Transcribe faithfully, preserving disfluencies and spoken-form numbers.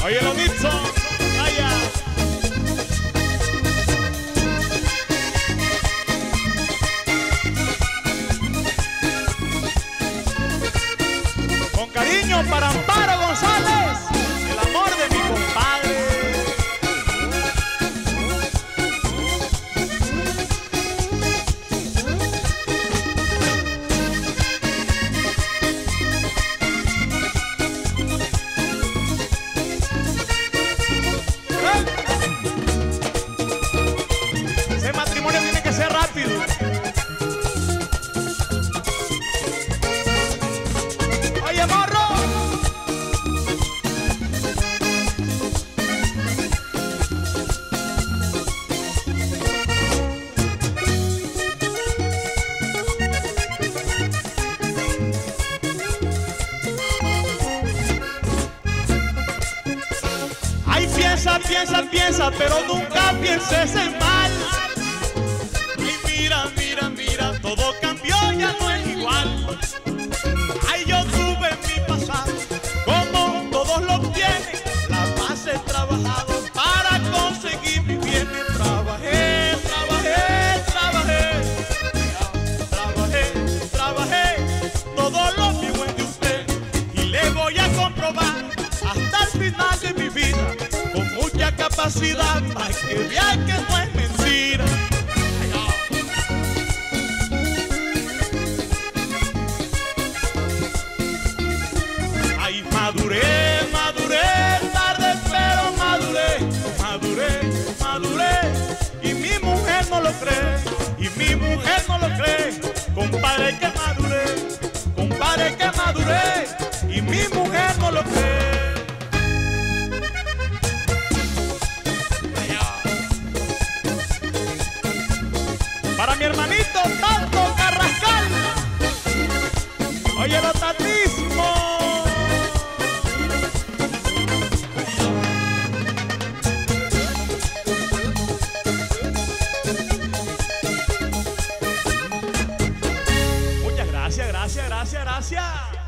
Oye, lo Nixon, vaya. Con cariño para Amparo González, el amor de mi compadre. Ese matrimonio tiene que ser rápido. Oye, morro. Ay, piensa, piensa, piensa, pero nunca pienses en mal. Ay, mira, mira, mira, todo cambió, ya no es igual. Ay, yo tuve mi pasado, como todos lo tienen. La paz he trabajado para conseguir mi bien. Trabajé, trabajé, trabajé, trabajé, trabajé, todo lo vivo en de usted. Y le voy a comprobar hasta el final de mi vida, con mucha capacidad, para que vean que no es mentira. Ay, maduré, maduré, tarde pero maduré, maduré, maduré, y mi mujer no lo cree, y mi mujer no lo cree, compadre que maduré, compadre que maduré, y mi mujer no lo cree. Para mi hermanito Tato Carrascal, oye lo tatísimo. Muchas gracias, gracias, gracias, gracias.